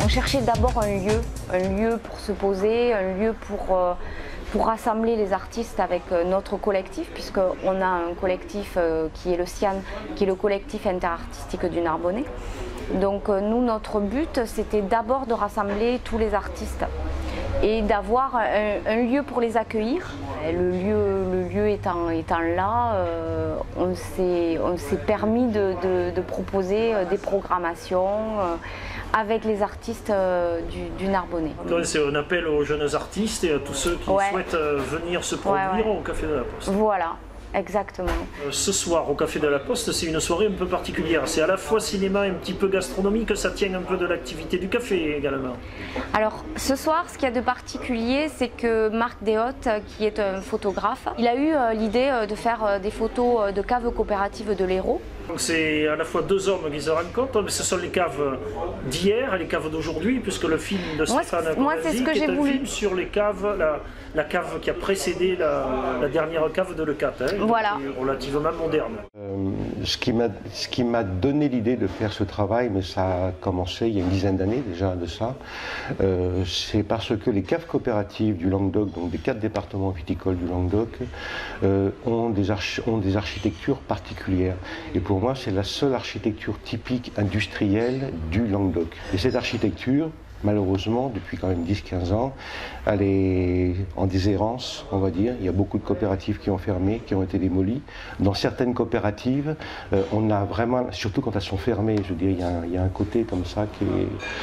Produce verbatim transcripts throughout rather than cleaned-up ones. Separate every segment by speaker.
Speaker 1: cherchait d'abord un lieu, un lieu pour se poser, un lieu pour, euh, pour rassembler les artistes avec euh, notre collectif, puisqu'on a un collectif euh, qui est le C I A N, qui est le collectif interartistique du Narbonnais. Donc euh, nous, notre but, c'était d'abord de rassembler tous les artistes et d'avoir un, un lieu pour les accueillir. Le lieu, le lieu étant, étant là, euh, on s'est permis de, de, de proposer des programmations euh, avec les artistes euh, du, du Narbonnais.
Speaker 2: C'est un appel aux jeunes artistes et à tous ceux qui ouais. souhaitent venir se produire ouais, ouais. au Café de la Poste.
Speaker 1: Voilà. Exactement.
Speaker 2: Euh, ce soir au Café de la Poste, c'est une soirée un peu particulière. C'est à la fois cinéma et un petit peu gastronomique, ça tient un peu de l'activité du café également.
Speaker 1: Alors ce soir, ce qu'il y a de particulier, c'est que Marc Deshottes, qui est un photographe, il a eu euh, l'idée euh, de faire euh, des photos de caves coopératives de l'Hérault.
Speaker 2: C'est à la fois deux hommes qui se rencontrent, mais ce sont les caves d'hier et les caves d'aujourd'hui, puisque le film de Stéphane Conasi est un voulu. film sur les caves, la, la cave qui a précédé la, la dernière cave de Leucate, hein,
Speaker 1: voilà.
Speaker 2: relativement moderne.
Speaker 3: Euh, ce qui m'a donné l'idée de faire ce travail, mais ça a commencé il y a une dizaine d'années déjà de ça, euh, c'est parce que les caves coopératives du Languedoc, donc des quatre départements viticoles du Languedoc, euh, ont, des ont des architectures particulières. Et pour moi, c'est la seule architecture typique industrielle du Languedoc. Et cette architecture, malheureusement, depuis quand même dix quinze ans, elle est en déshérence, on va dire. Il y a beaucoup de coopératives qui ont fermé, qui ont été démolies. Dans certaines coopératives, euh, on a vraiment, surtout quand elles sont fermées, je veux dire, il y a un, il y a un côté comme ça qui est...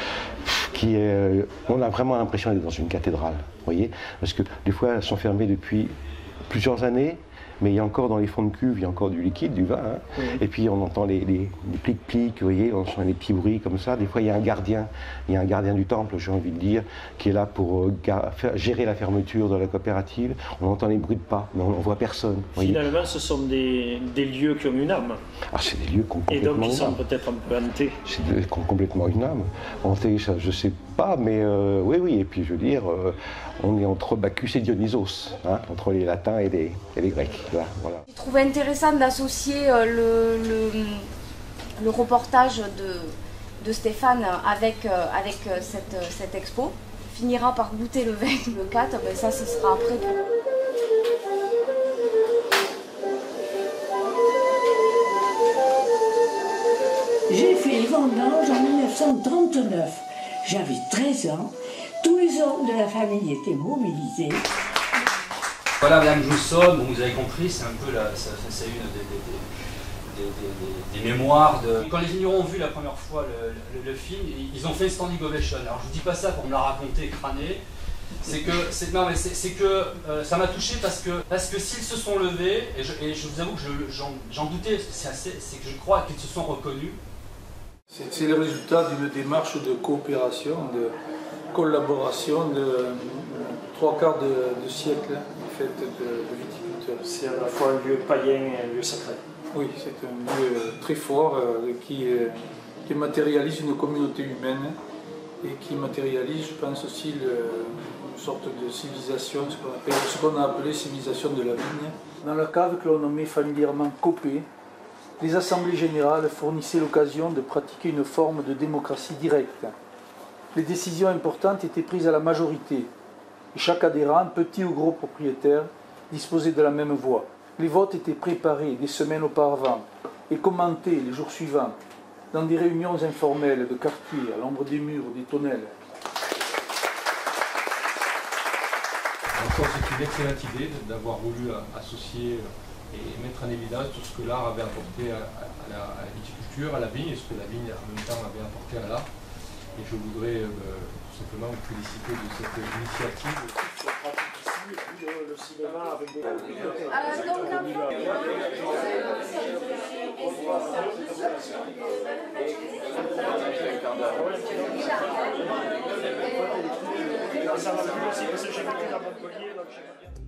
Speaker 3: Qui est euh, on a vraiment l'impression d'être dans une cathédrale, vous voyez. Parce que des fois, elles sont fermées depuis plusieurs années, mais il y a encore dans les fonds de cuve, il y a encore du liquide, du vin. Hein. Oui. Et puis on entend les, les, les plics-plics, vous voyez, on entend les petits bruits comme ça. Des fois il y a un gardien, il y a un gardien du temple, j'ai envie de dire, qui est là pour euh, faire, gérer la fermeture de la coopérative. On entend les bruits de pas, mais on ne voit personne.
Speaker 2: Finalement, voyez. Ce sont des, des lieux qui ont une âme.
Speaker 3: Ah, c'est des lieux qui ont complètement une âme.
Speaker 2: Et donc qui sont peut-être un peu hantés.
Speaker 3: C'est des qui ont complètement une âme. Hantés, ça, je ne sais pas, mais euh, oui, oui. Et puis je veux dire, euh, on est entre Bacchus et Dionysos, hein, entre les latins et les, et les grecs. Là, voilà.
Speaker 1: Je trouvais intéressant d'associer euh, le, le, le reportage de, de Stéphane avec, euh, avec euh, cette, cette expo. On finira par goûter le vin de Leucate, mais ça ce sera après.
Speaker 4: J'ai fait les vendanges en mille neuf cent trente-neuf. J'avais treize ans. Tous les hommes de la famille étaient mobilisés.
Speaker 5: Voilà, Madame Jousson, bon, vous avez compris, c'est un peu la, c'est une des, des, des, des, des, des mémoires de... Quand les vignerons ont vu la première fois le, le, le film, ils ont fait une standing ovation. Alors je vous dis pas ça pour me la raconter, crâner. C'est que, c'est, non mais c'est que euh, ça m'a touché parce que, parce que s'ils se sont levés, et je, et je vous avoue que j'en doutais, c'est que je crois qu'ils se sont reconnus.
Speaker 6: C'est le résultat d'une démarche de coopération, de collaboration de trois quarts de, de siècle fait de, de viticulteurs.
Speaker 2: C'est à la fois un lieu païen et un lieu sacré.
Speaker 6: Oui, c'est un lieu très fort euh, qui, euh, qui matérialise une communauté humaine et qui matérialise, je pense aussi, le, une sorte de civilisation, ce qu'on appelle, ce qu'on a appelé civilisation de la vigne. Dans la cave que l'on nommait familièrement copée, les assemblées générales fournissaient l'occasion de pratiquer une forme de démocratie directe. Les décisions importantes étaient prises à la majorité, et chaque adhérent, petit ou gros propriétaire, disposait de la même voix. Les votes étaient préparés des semaines auparavant et commentés les jours suivants dans des réunions informelles de quartier, à l'ombre des murs ou des tonnelles.
Speaker 7: C'est une excellente idée d'avoir voulu associer et mettre en évidence tout ce que l'art avait apporté à, à, la, à la viticulture, à la vigne, et ce que la vigne en même temps avait apporté à l'art. Et je voudrais euh, tout simplement vous féliciter de cette initiative.
Speaker 2: Le, le cinéma avec des... Ça va plus aussi parce que j'ai vécu à Montpellier.